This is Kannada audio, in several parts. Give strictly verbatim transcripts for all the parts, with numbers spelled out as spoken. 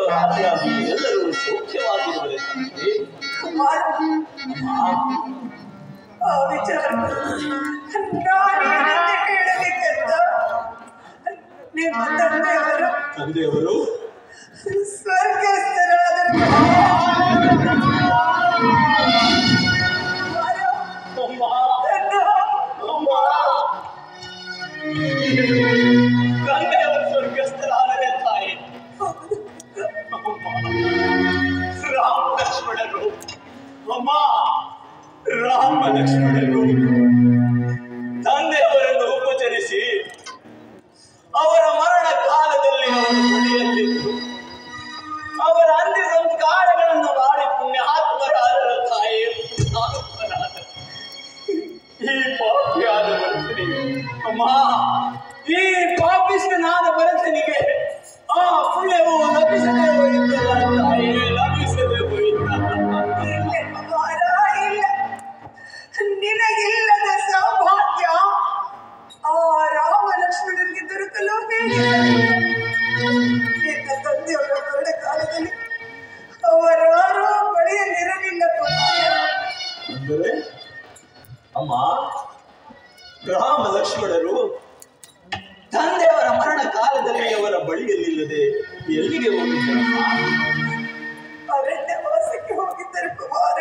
ಮಂಗಳಾರತಿಯಾಗಿ ಎಲ್ಲರೂ ಸೌಖ್ಯವಾಗಿರುವುದೇ ತಂದೆ. ಆ ವಿಚಾರ ನಾನೇನಂತ ಹೇಳಬೇಕಂತ ನಿಮ್ಮ ತಂದೆಯವರು ತಂದೆಯವರು ಸ್ವರ್ಗಸ್ಥರಾದರು. ತಂದೆಯವರು ಸ್ವರ್ಗಸ್ಥರಾದರೆ ತಾಯಿ ರಾಮ ಲಕ್ಷ್ಮಣರು ಅಮ್ಮ ರಾಮ ಲಕ್ಷ್ಮಣರು ತಂದೆಯವರನ್ನು ಉಪಚರಿಸಿ ಅವರ ಮರಣ ಕಾಲದಲ್ಲಿ ಅವರು ಬಳಿಯಲ್ಲಿದ್ದು ಅವರ ಅಂತ್ಯ ಸಂಸ್ಕಾರಗಳನ್ನು ಮಾಡಿ ಪುಣ್ಯಾತ್ಮರಾದ ತಾಯಿ ಈ ಪಾಪಿಯಾದ ಭರತನಿಗೆ ಅಮ್ಮ ಈ ಪಾಪಿಷ್ಟನಾದ ಭರತನಿಗೆ ಆ ಪುಣ್ಯವು ಲಭಿಸದೆ ಹೋಯಿತಲ್ಲ ತಾಯಿ, ಲಭಿಸದೆ ಹೋಯಿತಲ್ಲ. ನಿನಗಿಲ್ಲದ ಸೌಭಾಗ್ಯ ಆ ರಾಮ ಲಕ್ಷ್ಮಣನಿಗೆ ದೊರಕಲು ಹೇಗೆ? ನಿನ್ನ ತಂದೆಯವರ ಮರಣ ಕಾಲದಲ್ಲಿ ಅವರಾರೂ ಬಳಿಯಲ್ಲಿರಲಿಲ್ಲ. ಅಂದರೆ ಅಮ್ಮ ರಾಮ ಲಕ್ಷ್ಮಣರು ತಂದೆಯವರ ಮರಣ ಕಾಲದಲ್ಲಿ ಅವರ ಬಳಿಯಲ್ಲಿಲ್ಲದೆ ಎಲ್ಲಿಗೆ ಹೋಗಿದ್ದರಮ್ಮ? ಅರಣ್ಯವಾಸಕ್ಕೆ ಹೋಗಿದ್ದರು ಕುಮಾರ.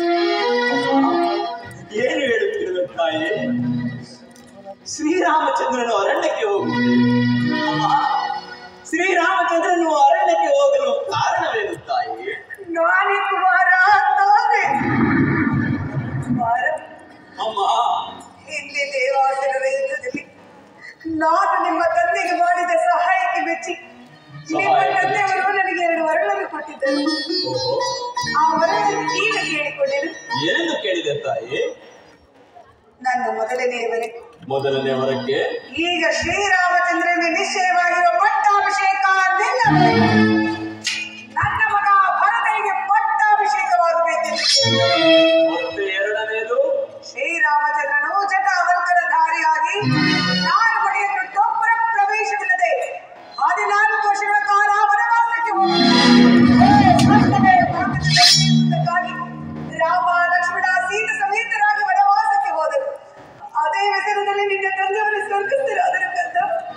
ಏನು ಹೇಳುತ್ತಿರುವ ತಾಯಿ? ಶ್ರೀರಾಮಚಂದ್ರನು ಅರಣ್ಯಕ್ಕೆ ಹೋಗುವುದು ಅಮ್ಮ, ಶ್ರೀರಾಮಚಂದ್ರನು ಅರಣ್ಯಕ್ಕೆ ಹೋಗಲು ಕಾರಣವೇನು ತಾಯಿ? ನಾನೇ ಕುಮಾರ, ನಾನೇ ಕುಮಾರ. ಅಮ್ಮ ಇಲ್ಲಿ ದೇವಾಸುರರ ಯುದ್ಧದಲ್ಲಿ ನಾನು ನಿಮ್ಮ ತಂದೆಗೆ ಮಾಡಿದ ಸಹಾಯಕ್ಕೆ ಮೆಚ್ಚಿ ನಿಮ್ಮ ತಂದೆಯವರು ನನಗೆ ಎರಡು ವರಗಳನ್ನು ಕೊಟ್ಟಿದ್ದರು. ಆ ವರಗಳನ್ನು ಈಗ ಕೇಳಿಕೊಂಡೆನು. ಏನೆಂದು ಕೇಳಿದೆ ತಾಯಿ? ನನ್ನ ಮೊದಲನೆಯ ವರ ಮೊದಲನೇ ವರಕ್ಕೆ ಈಗ ಶ್ರೀರಾಮಚಂದ್ರನಿಗೆ ನಿಶ್ಚಯವಾಗಿರುವ ಪಟ್ಟಾಭಿಷೇಕ ನಿಲ್ಲಬೇಕು. ನನ್ನ ಮಗ ಭರತನಿಗೆ ಪಟ್ಟಾಭಿಷೇಕವಾಗಬೇಕೆಂದು. ಮತ್ತೆ ಎರಡನೇದು ಶ್ರೀರಾಮಚಂದ್ರನು ಜಟಾವರ್ಗದ ಧಾರಿಯಾಗಿ ನಾನು ಮನೆಯನ್ನು ಡೊಬ್ಬರ ಪ್ರವೇಶವಿಲ್ಲದೆ ಹದಿನಾಲ್ಕು ವರ್ಷಗಳ ಕಾಲ ವನವಾಸಕ್ಕೆ ಹೋಗಿ ರಾಮ ಲಕ್ಷ್ಮಣ ಸೀತ ಸಮೇತರಾಗಿ ವನವಾಸಕ್ಕೆ ಹೋದರು. ಅದೇ ಹೆಸರಿನಲ್ಲಿ ನಿನ್ನ ತಂದೆಯವರು ಸ್ವರ್ಗಸ್ಥರಾದರು ಕಂದ.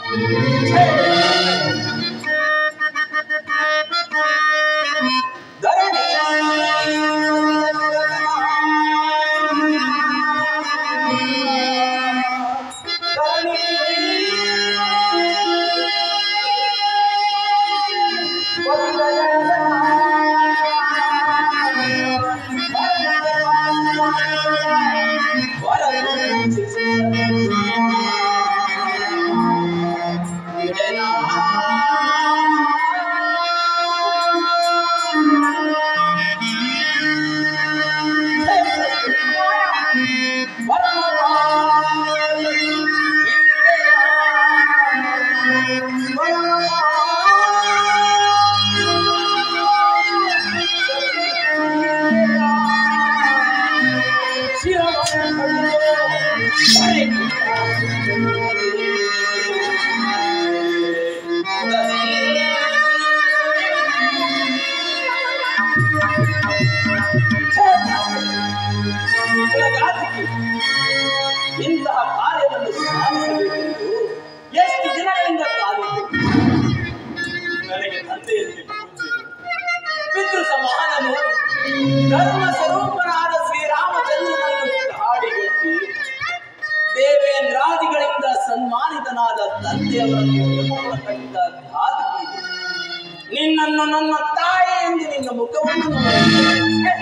ಇಂತಹ ಕಾರ್ಯವನ್ನು ಸಾಧಿಸಬೇಕೆಂದು ಎಷ್ಟು ದಿನಗಳಿಂದ ಕಾದಿದ್ದೆ. ನನಗೆ ತಂದೆಯಲ್ಲಿ ಪಿತೃ ಸಮಾನನು ಧರ್ಮ ಸ್ವರೂಪನಾದ ಶ್ರೀರಾಮಚಂದ್ರನನ್ನು ಕಾಡಿಗಟ್ಟಿ ದೇವೇಂದ್ರಾದಿಗಳಿಂದ ಸನ್ಮಾನಿತನಾದ ತಂದೆಯವರನ್ನು ಕಂಡ ಧಾತುಕಿ ನಿನ್ನನ್ನು ನನ್ನ ತಾಯಿ ಎಂದು ನಿನ್ನ ಮುಖವನ್ನು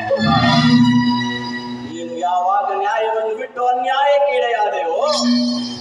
ನೀನು ಯಾವಾಗ ನ್ಯಾಯವನ್ನು ಬಿಟ್ಟು ಅನ್ಯಾಯಕ್ಕೆ ಇಡೆಯಾದೆಯೋ